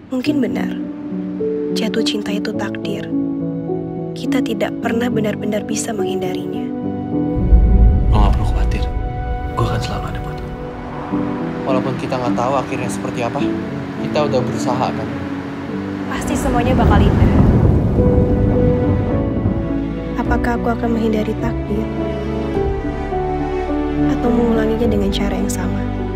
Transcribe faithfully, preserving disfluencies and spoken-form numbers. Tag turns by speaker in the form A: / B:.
A: Mungkin benar, jatuh cinta itu takdir. Kita tidak pernah benar-benar bisa menghindarinya.
B: Lo gak perlu khawatir, gue akan selalu ada buat lo. Walaupun kita gak tahu akhirnya seperti apa, kita udah berusaha kan.
A: Pasti semuanya bakal indah. Apakah aku akan menghindari takdir? Atau mengulanginya dengan cara yang sama?